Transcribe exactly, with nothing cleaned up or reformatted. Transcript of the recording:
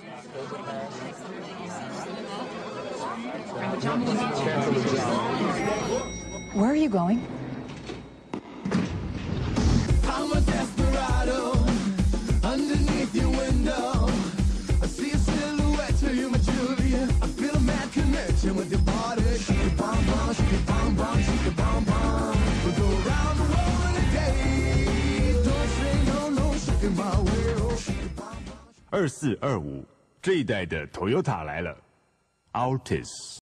Where are you going? I'm a desperado underneath your window. I see a silhouette of you, my Julia. I feel a mad connection with your body. Shake it, bomb, bomb, shake it, bomb, bomb, shake it, bomb, bomb. We'll go around the world in a day. Don't say no, no, shake it my way. Oh, shake it, bomb, bomb. 二四二五这一代的 Toyota 来了 ，Altis。